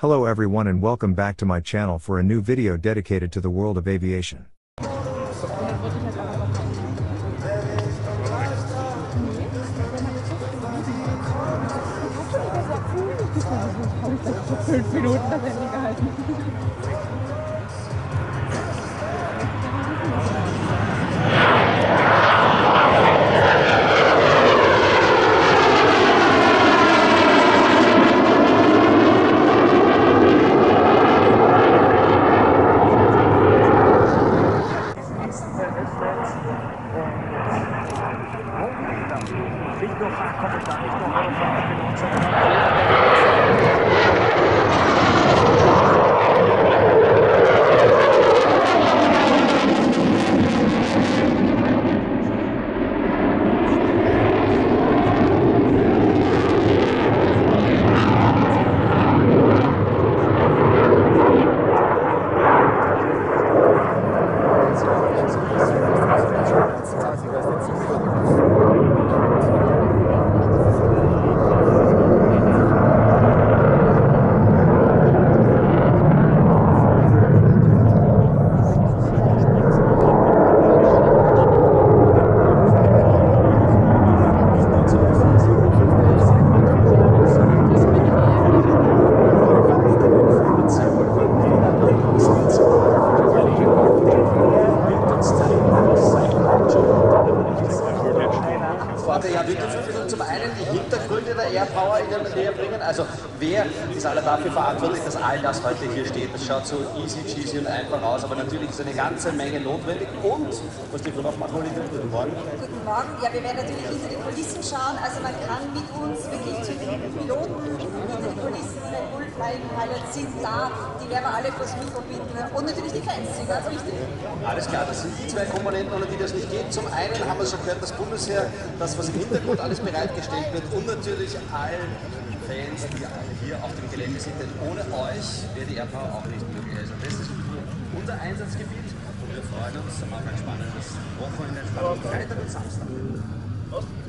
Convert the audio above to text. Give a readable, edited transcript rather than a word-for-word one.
Hello everyone and welcome back to my channel for a new video dedicated to the world of aviation. Ja, wir dürfen zum einen die Hintergründe der AirPower Ihnen näher bringen. Also wer ist alle dafür verantwortlich, dass all das heute hier steht? Das schaut so easy cheesy und einfach aus, aber natürlich ist eine ganze Menge notwendig. Und, was die noch machen, guten Morgen. Guten Morgen. Ja, wir werden natürlich hinter die Kulissen schauen. Also man kann mit uns wirklich zu den Piloten hinter die Kulissen, Red Bull Flying Pilots sind da, die werden wir alle vors Mikro binden. Und natürlich die Fans sind ganz wichtig. Alles klar, das sind die zwei Komponenten, ohne die das nicht geht. Zum einen haben wir schon gehört, das Bundesheer, das was im Hintergrund alles bereitgestellt wird und natürlich allen Fans, die alle hier auf dem Gelände sind, denn ohne euch wäre die AirPower auch nicht möglich. Also das ist unser Einsatzgebiet und wir freuen uns auf ein spannendes Wochenende, Freitag und Samstag.